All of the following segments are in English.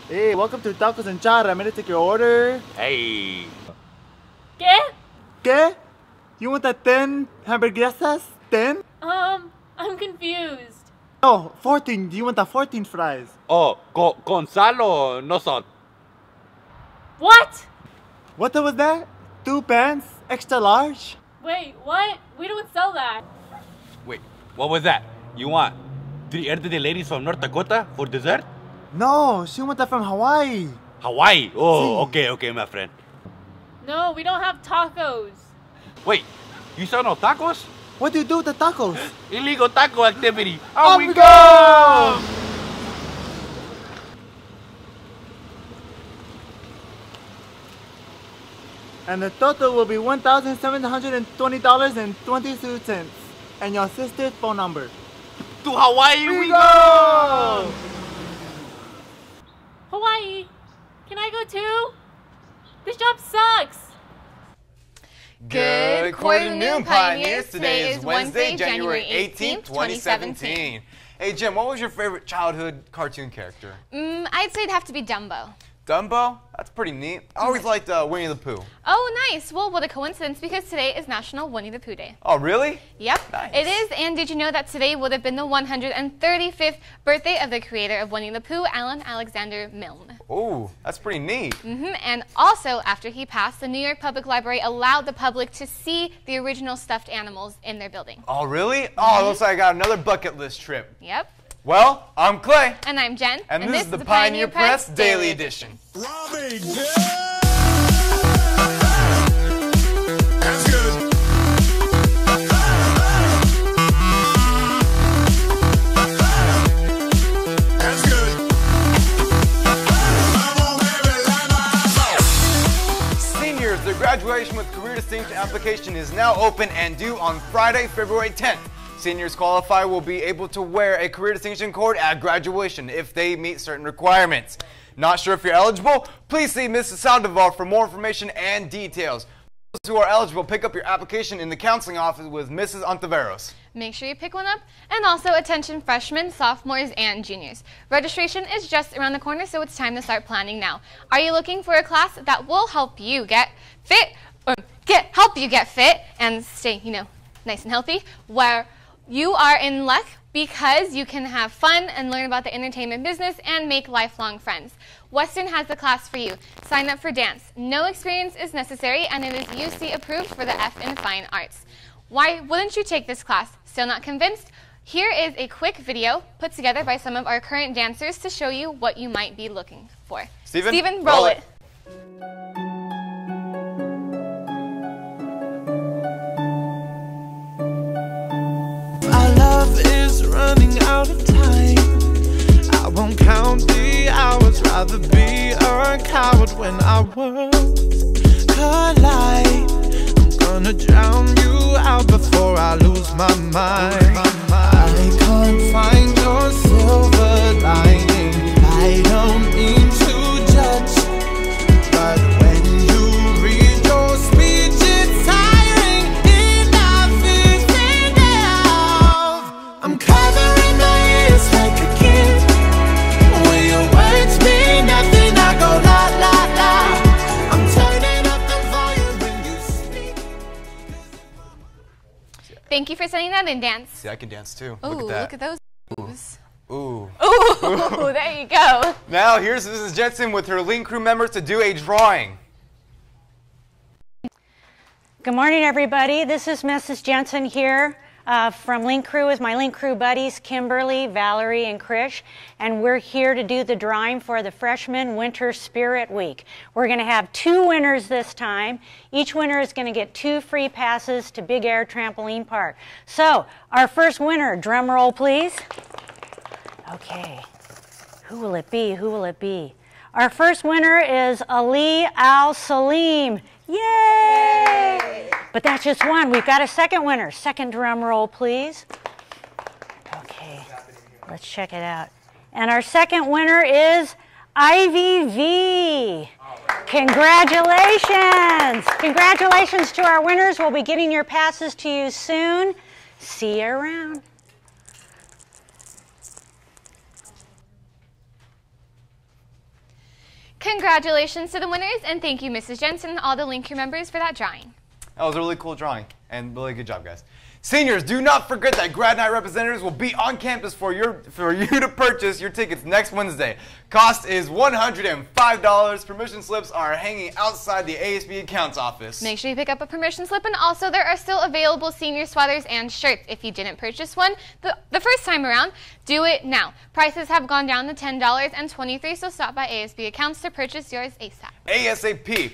Hey, welcome to Tacos and Chara. I'm gonna take your order. Hey. ¿Qué? ¿Qué? You want the 10 hamburguesas? 10? I'm confused. No, 14. Do you want the 14 fries? Oh, Gonzalo, no son. What? What was that? 2 pants? Extra large? Wait, what? We don't sell that. Wait, what was that? You want 3 elderly ladies from North Dakota for dessert? No, she want that from Hawaii. Hawaii? Oh, Si. okay, my friend. No, we don't have tacos. Wait, you sell no tacos? What do you do with the tacos? Illegal taco activity. Out we we go! And the total will be $1,720.22. And your sister's phone number. To Hawaii we go! Hawaii, can I go too? This job sucks. Good quarter noon, Pioneers. Today is Wednesday, January 18th, 2017. Hey, Jim, what was your favorite childhood cartoon character? I'd say it'd have to be Dumbo. Dumbo? That's pretty neat. I always liked Winnie the Pooh. Oh, nice. Well, what a coincidence, because today is National Winnie the Pooh Day. Oh, really? Yep, Nice. it is. And did you know that today would have been the 135th birthday of the creator of Winnie the Pooh, Alan Alexander Milne? Ooh, that's pretty neat. And also, after he passed, the New York Public Library allowed the public to see the original stuffed animals in their building. Oh, really? Oh, looks like I got another bucket list trip. Yep. Well, I'm Clay. And I'm Jen. And this is the Pioneer Press Daily Edition. Robbie, that's good. That's good. Come on, baby, light my Seniors, their graduation with career distinction application is now open and due on Friday, February 10th. Seniors qualify will be able to wear a career distinction cord at graduation if they meet certain requirements. Not sure if you're eligible? Please see Mrs. Sandoval for more information and details. Those who are eligible, pick up your application in the counseling office with Mrs. Ontiveros. Make sure you pick one up. And also, attention freshmen, sophomores, and juniors. Registration is just around the corner, so it's time to start planning now. Are you looking for a class that will help you get fit, or help you get fit and stay, nice and healthy? Where you are in luck, because you can have fun and learn about the entertainment business and make lifelong friends. Western has the class for you. Sign up for dance. No experience is necessary, and it is UC approved for the F in Fine Arts. Why wouldn't you take this class? Still not convinced? Here is a quick video put together by some of our current dancers to show you what you might be looking for. Steven, roll it. Running out of time, I won't count the hours. Rather be a coward when our worlds collide. I'm gonna drown you out before I lose my mind. I can't find your silver lining. I don't mean to judge, but when you read your speech, it's tiring. Enough is enough. I'm covering my ears like a kid. When your words mean nothing, I go la la la. I'm turning up the volume when you speak. Thank you for sending that in, Dance. See, I can dance too. Ooh, Look at that. look at those moves. Ooh. Ooh, there you go. Now, here's Mrs. Jensen with her Link crew members to do a drawing. Good morning, everybody. This is Mrs. Jensen here from Link Crew with my Link Crew buddies, Kimberly, Valerie, and Krish. And we're here to do the drawing for the Freshman Winter Spirit Week. We're going to have 2 winners this time. Each winner is going to get 2 free passes to Big Air Trampoline Park. So, our first winner, drum roll, please. Okay. Who will it be? Who will it be? Our first winner is Ali Al-Salim. Yay! But that's just one. We've got a second winner. Second drum roll, please. Okay, let's check it out. And our second winner is Ivy V. Congratulations! Congratulations to our winners. We'll be getting your passes to you soon. See you around. Congratulations to the winners, and thank you, Mrs. Jensen, and all the Link Crew members for that drawing. That was a really cool drawing, and really good job, guys. Seniors, do not forget that Grad Night representatives will be on campus for you to purchase your tickets next Wednesday. Cost is $105. Permission slips are hanging outside the ASB accounts office. Make sure you pick up a permission slip, and also there are still available senior sweaters and shirts. If you didn't purchase one the first time around, do it now. Prices have gone down to $10 and $23, so stop by ASB accounts to purchase yours ASAP. ASAP.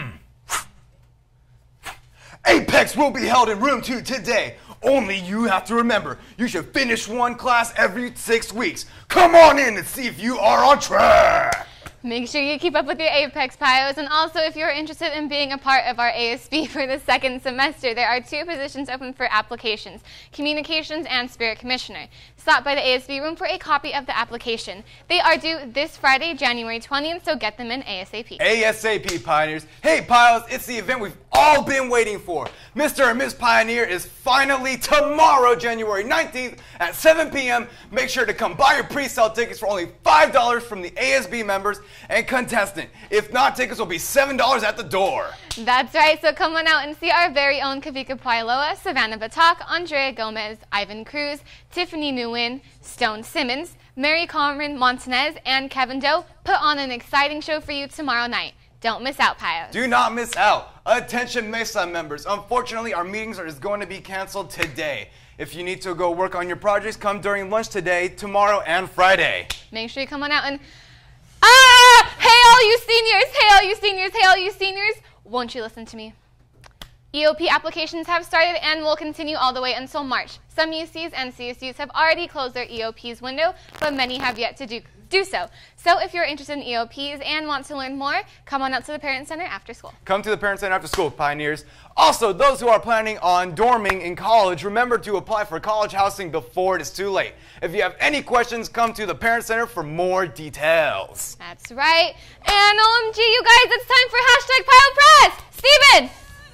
Apex will be held in room 2 today. Only you have to remember, you should finish one class every 6 weeks. Come on in and see if you are on track. Make sure you keep up with your Apex Pios, and also if you're interested in being a part of our ASB for the second semester, there are 2 positions open for applications, Communications and Spirit Commissioner. Stop by the ASB room for a copy of the application. They are due this Friday, January 20th, so get them in ASAP. ASAP, Pioneers. Hey, Pios, it's the event we've all been waiting for. Mr. and Ms. Pioneer is finally tomorrow, January 19th at 7 p.m. Make sure to come buy your pre-sale tickets for only $5 from the ASB members and contestant. If not, tickets will be $7 at the door. That's right, so come on out and see our very own Kavika Puiloa, Savannah Batak, Andrea Gomez, Ivan Cruz, Tiffany Nguyen, Stone Simmons, Mary Cameron Montanez, and Kevin Doe put on an exciting show for you tomorrow night. Don't miss out, Pios. Do not miss out. Attention Mesa members. Unfortunately, our meetings is going to be canceled today. If you need to go work on your projects, come during lunch today, tomorrow, and Friday. Make sure you come on out and... Hey all you seniors! Hey all you seniors! Hey all you seniors! Won't you listen to me? EOP applications have started and will continue all the way until March. Some UCs and CSUs have already closed their EOPs window, but many have yet to do so. So if you're interested in EOPs and want to learn more, come on out to the Parent Center after school. Come to the Parent Center after school, Pioneers. Also, those who are planning on dorming in college, remember to apply for college housing before it is too late. If you have any questions, come to the Parent Center for more details. That's right. And OMG, you guys, it's time for #PioPress! Steven!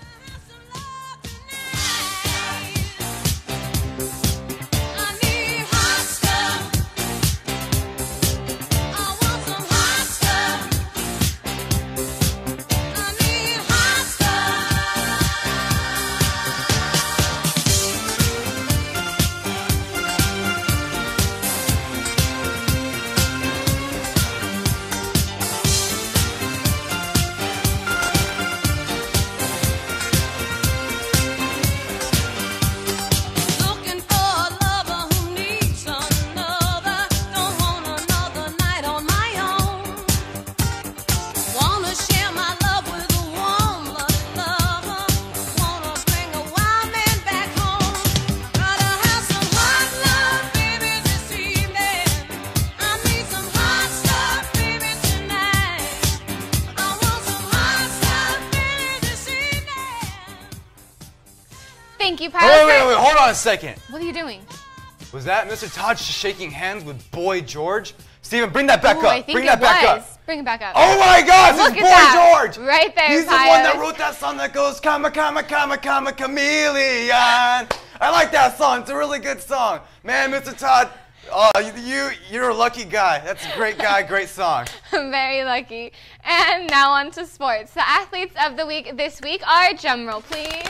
Thank you, Pios. Wait, hold on a second. What are you doing? Was that Mr. Todd shaking hands with Boy George? Steven, bring that back up. I think bring that back up. Bring it back up. Oh my gosh, Look it's at Boy that. George! Right there, He's Pios. the one that wrote that song that goes, Kama, Kama, Kama, Kama, Chameleon. I like that song. It's a really good song. Man, Mr. Todd, you're a lucky guy. That's a great guy, great song. I'm very lucky. And now on to sports. The athletes of the week this week are, drumroll please,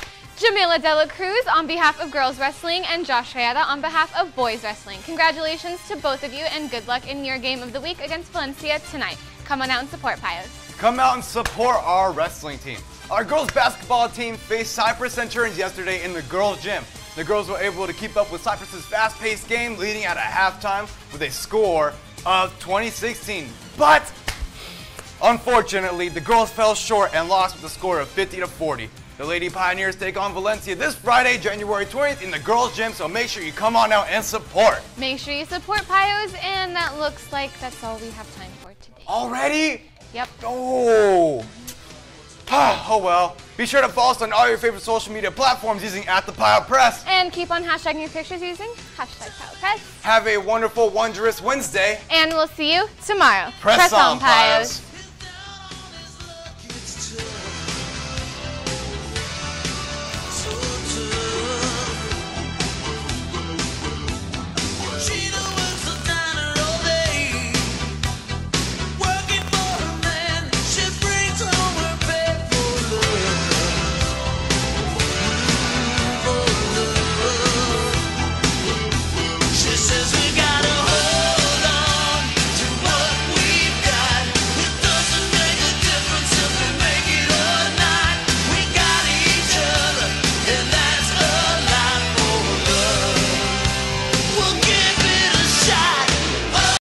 Jamila Dela Cruz on behalf of girls wrestling and Josh Rayada on behalf of boys wrestling. Congratulations to both of you and good luck in your game of the week against Valencia tonight. Come on out and support Pios. Come out and support our wrestling team. Our girls basketball team faced Cypress Centurions yesterday in the girls' gym. The girls were able to keep up with Cypress's fast-paced game, leading at a halftime with a score of 20-16. But unfortunately, the girls fell short and lost with a score of 50-40. The Lady Pioneers take on Valencia this Friday, January 20th in the girls' gym, so make sure you come on out and support. Make sure you support Pios, and that looks like that's all we have time for today. Already? Yep. Oh. Oh well. Be sure to follow us on all your favorite social media platforms using @PioPress. And keep on hashtagging your pictures using #PioPress. Have a wonderful, wondrous Wednesday. And we'll see you tomorrow. Press on, Pios.